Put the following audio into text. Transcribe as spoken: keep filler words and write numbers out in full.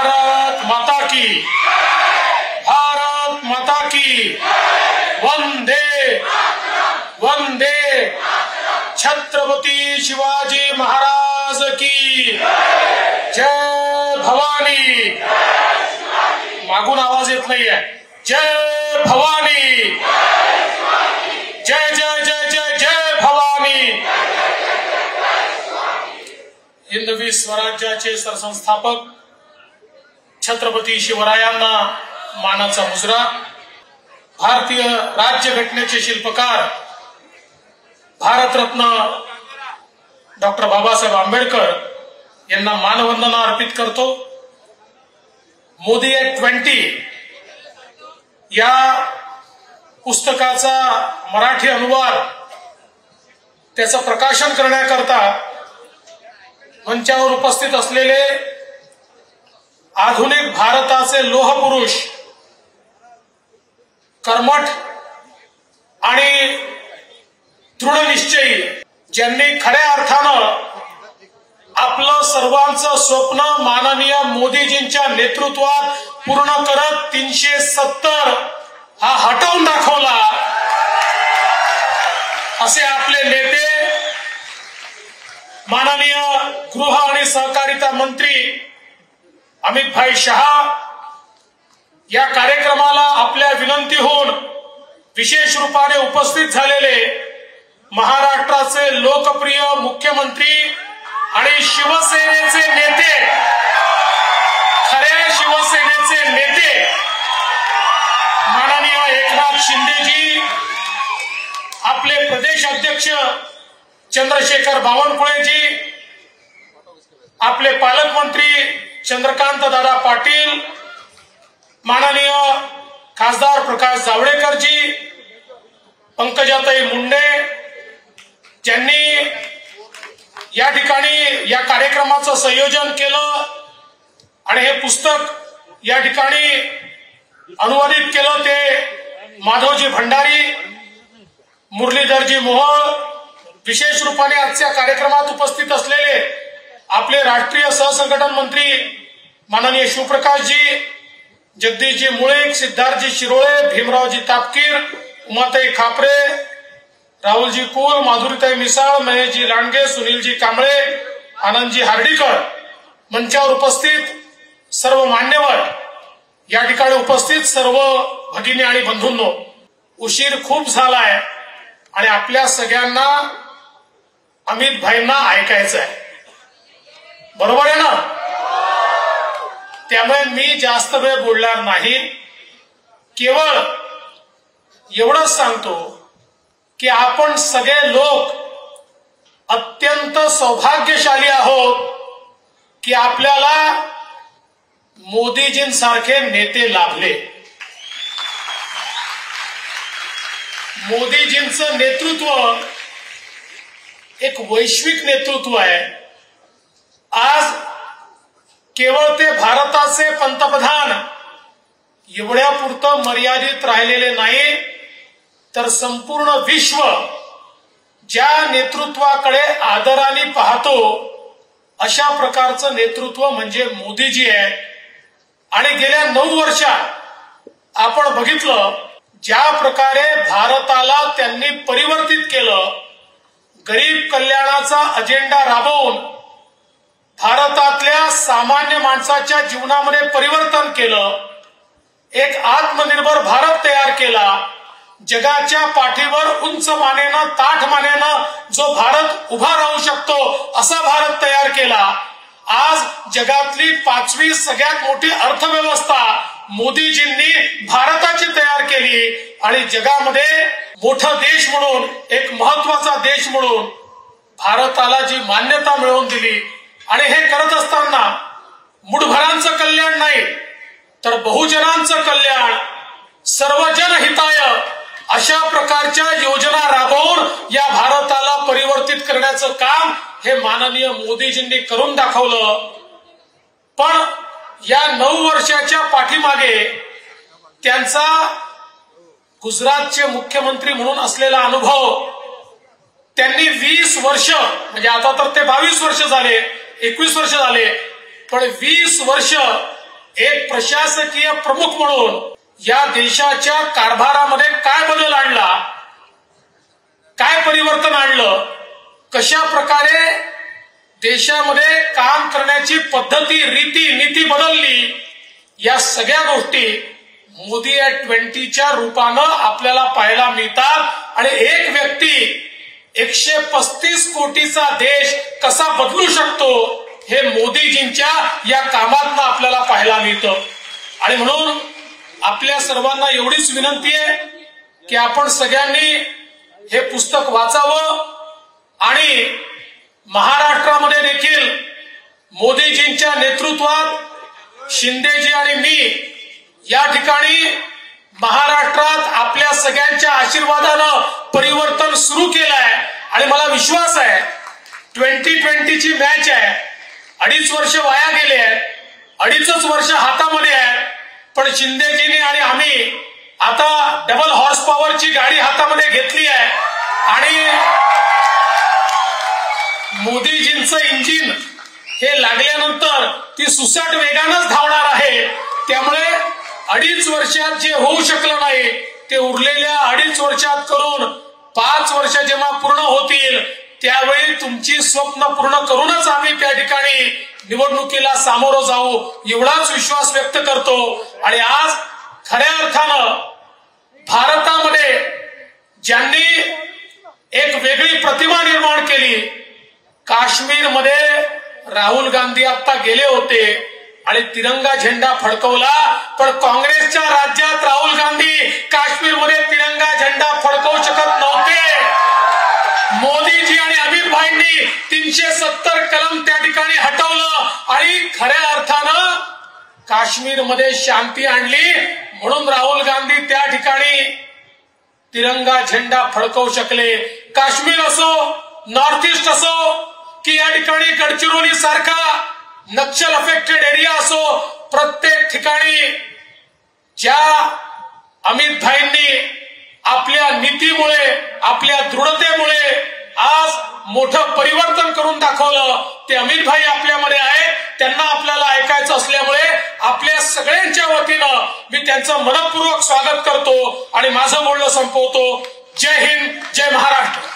भारत माता की, भारत माता की, वंदे वंदे छत्रपती शिवाजी महाराज की जय भवानी। मागून आवाज येत नाहीये। जय भवानी, जय जय जय जय जय भवानी। हिंदवी स्वराज्याचे सरसंस्थापक छत्रपती शिवरायांना मानाचा मुजरा, भारतीय राज्यघटनेचे शिल्पकार भारतरत्न डॉक्टर बाबासाहेब आंबेडकर यांना मानवंदना अर्पित करतो। मोदी एट ट्वेंटी या पुस्तकाचा मराठी अनुवाद त्याचं प्रकाशन करण्याकरता मंचावर उपस्थित असलेले आधुनिक भारताचे लोहपुरुष, कर्मठ आणि दृढनिश्चयी, ज्यांनी खऱ्या अर्थानं आपलं सर्वांचं स्वप्न माननीय मोदीजींच्या नेतृत्वात पूर्ण करत तीनशे सत्तर हा हटवून दाखवला, असे आपले नेते माननीय गृह आणि सहकारिता मंत्री अमित भाई शहा या कार्यक्रमाला आपल्या विनंतीहून विशेष रूपाने उपस्थित झालेले महाराष्ट्राचे लोकप्रिय मुख्यमंत्री आणि शिवसेनेचे नेते, खऱ्या शिवसेनेचे नेते माननीय एकनाथ शिंदेजी, आपले प्रदेश अध्यक्ष चंद्रशेखर बावनकुळेजी, आपले पालकमंत्री चंद्रकांत दादा पाटील, माननीय खासदार प्रकाश जावडेकरजी, पंकजाताई मुंडे, ज्यांनी या ठिकाणी या कार्यक्रमाचं संयोजन केलं आणि हे पुस्तक या ठिकाणी अनुवादित केलं, ते माधवजी भंडारी, मुरलीधरजी मोहोळ, विशेष रूपाने आजच्या कार्यक्रमात उपस्थित असलेले आपले राष्ट्रीय सहसंघटन मंत्री माननीय शिवप्रकाशजी, जगदीशजी मुळीक, सिद्धार्थजी शिरोळे, भीमरावजी तापकीर, उमाताई खापरे, राहुलजी कुल, माधुरीताई मिसाळ, महेशजी लांडगे, सुनीलजी कांबळे, आनंदजी हार्डीकर, मंचावर उपस्थित सर्व मान्यवर, या ठिकाणी उपस्थित सर्व भगिनी आणि बंधूंनो, उशीर खूप झालाय आणि आपल्या सगळ्यांना अमित भाईंना ऐकायचं आहे, बरोबर आहे ना? त्यामुळे मी जास्त वेळ बोलणार नाही, केवळ एवढंच सांगतो की आपण सगळे लोक अत्यंत सौभाग्यशाली आहोत की आपल्याला मोदीजींसारखे नेते लाभले। मोदीजींचं नेतृत्व एक वैश्विक नेतृत्व आहे। आज केवळ ते भारताचे पंतप्रधान एवढ्यापुरतं मर्यादित राहिलेले नाही, तर संपूर्ण विश्व ज्या नेतृत्वाकडे आदराने पाहतो अशा प्रकारचं नेतृत्व म्हणजे मोदीजी आहे। आणि गेल्या नऊ वर्षात आपण बघितलं ज्या प्रकारे भारताला त्यांनी परिवर्तित केलं, गरीब कल्याणाचा अजेंडा राबवून भारतातल्या सामान्य माणसाच्या जीवनामध्ये परिवर्तन केलं, एक आत्मनिर्भर भारत तयार केला, जगाच्या पाठीवर उंच मानेनं ताठ मानेनं जो भारत उभा राहू शकतो असा भारत तयार केला। आज जगातली पाचवी सगळ्यात मोठी अर्थव्यवस्था मोदीजींनी भारताची तयार केली आणि जगामध्ये मोठा देश म्हणून, एक महत्वाचा देश म्हणून भारताला जी मान्यता मिळवून दिली। आणि हे करत असताना मुठभरांचं कल्याण नाही, तर बहुजनांचं कल्याण, सर्वजन हिताय अशा प्रकारच्या योजना राबवून या भारताला परिवर्तित करण्याचं काम हे माननीय मोदीजींनी करून दाखवलं। पण या नऊ वर्षाच्या पाठीमागे त्यांचा गुजरातचे मुख्यमंत्री म्हणून असलेला अनुभव, त्यांनी वीस वर्ष म्हणजे आता तर ते बावीस वर्ष झाले, एकवीस वर्ष झाले, पण वीस वर्ष एक प्रशासकीय प्रमुख म्हणून या देशाच्या कारभारामध्ये काय बदल आणला, काय परिवर्तन आणलं, कशा प्रकारे देशामध्ये काम करण्याची पद्धती, रीती, नीती बदलली, या सगळ्या गोष्टी मोदी ऍट ट्वेंटीच्या रूपानं आपल्याला पाहायला मिळतात। आणि एक व्यक्ती एकशे पस्तीस कोटीचा देश कसा बदलू शकतो हे मोदीजींच्या या कामातनं आपल्याला पाहायला मिळतं। आणि म्हणून आपल्या सर्वांना एवढीच विनंती आहे की आपण सगळ्यांनी हे पुस्तक वाचावं आणि महाराष्ट्रामध्ये देखील मोदीजींच्या नेतृत्वात शिंदेजी आणि मी या ठिकाणी महाराष्ट्रात आपल्या सगळ्यांच्या आशीर्वादानं परिवर्तन सुरू केलं आहे। आणि मला विश्वास आहे ट्वेंटी ट्वेंटीची मॅच आहे, अडीच वर्ष वाया गेले आहेत, अडीचच वर्ष हातामध्ये आहेत, पण शिंदेजींनी आणि आम्ही आता डबल हॉर्स पॉवरची गाडी हातामध्ये घेतली आहे आणि मोदीजींचं इंजिन हे लागल्यानंतर ती सुसाट वेगानंच धावणार आहे। त्यामुळे अडीच वर्षात जे होऊ शकलं नाही ते उरलेल्या अडीच वर्षात करून पाच वर्ष जेव्हा पूर्ण होतील त्यावेळी तुमची स्वप्न पूर्ण करूनच आम्ही त्या ठिकाणी निवडणुकीला सामोरं जाऊ एवढाच विश्वास व्यक्त करतो। आणि आज खऱ्या अर्थानं भारतामध्ये ज्यांनी एक वेगळी प्रतिमा निर्माण केली, काश्मीरमध्ये राहुल गांधी आता गेले होते आणि तिरंगा झेंडा फडकवला, पण काँग्रेसच्या राज्यात राहुल गांधी काश्मीरमध्ये तिरंगा झेंडा फडकवू शकत नव्हते। मोदीजी आणि अमित भाईंनी तीनशे सत्तर कलम त्या ठिकाणी हटवलं आणि खऱ्या अर्थानं काश्मीरमध्ये शांती आणली, म्हणून राहुल गांधी त्या ठिकाणी तिरंगा झेंडा फडकवू शकले। काश्मीर असो, नॉर्थ ईस्ट असो की या ठिकाणी गडचिरोली सारखा नक्षल अफेक्टेड एरिया असो, प्रत्येक ठिकाणी ज्या अमित भाईंनी आपल्या नीतीमुळे, आपल्या दृढतेमुळे आज मोठं परिवर्तन करून दाखवलं, ते अमित भाई आपल्यामध्ये आहेत। त्यांना आपल्याला ऐकायचं असल्यामुळे आपल्या सगळ्यांच्या वतीनं मी त्यांचं मनपूर्वक स्वागत करतो आणि माझं बोलणं संपवतो। जय हिंद, जय महाराष्ट्र।